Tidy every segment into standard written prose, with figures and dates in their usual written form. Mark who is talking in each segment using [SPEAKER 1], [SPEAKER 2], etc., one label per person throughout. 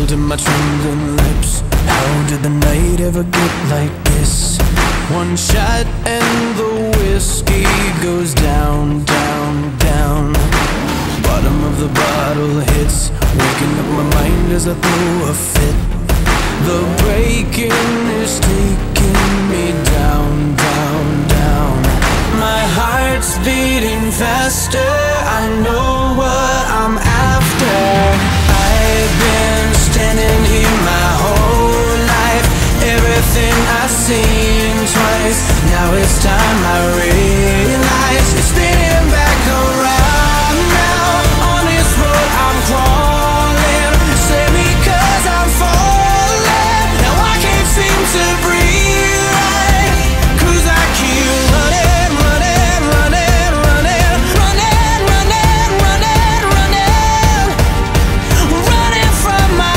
[SPEAKER 1] candle to my trembling lips. How did the night ever get like this? One shot and the whiskey goes down, down, down. Bottom of the bottle hits, waking up my mind as I throw a fit. The breaking is taking me down, down, down. My heart's beating faster, I know what I'm after. I've been standing here my whole life, everything I've seen twice. Now it's time I realize it's spinning back around now. On this road I'm crawling, save me 'cause I'm falling. Now I can't seem to breathe right, 'cause I keep running, running, running, running, running, running, running, running, running from my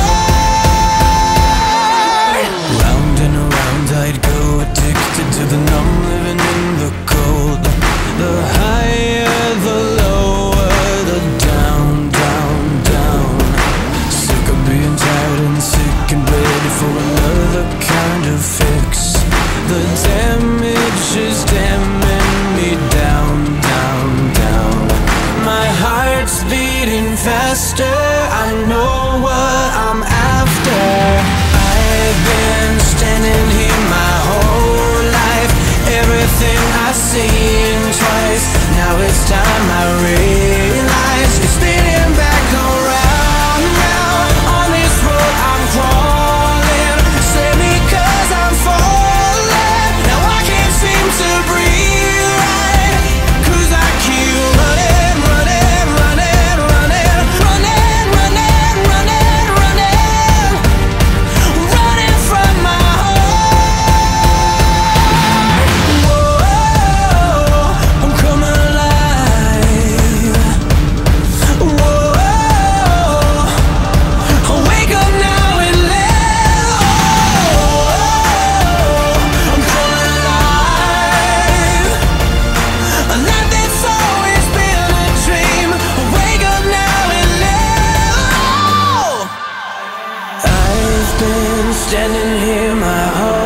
[SPEAKER 1] heart. Round and around I'd go, addicted to the numb, living in the cold. The higher, the lower, the down, down, down. Sick of being tired and sick and ready for another kind of fix. The damage is damning me down, down, down. My heart's beating faster, I know what I'm after. I've been standing here my whole life, everything I've seen twice. Now it's time I realize it's spinning back around now. On this road I'm crawling, save me 'cause I'm falling. Now I can't seem to breathe right, 'cause I keep running, running, running, running, running, running, running, running, running from my heart. Whoa, I'm coming alive. Whoa, I'll wake up now and live. I'm coming alive. A life that's always been a dream. I'll wake up now and live. I've been standing here my whole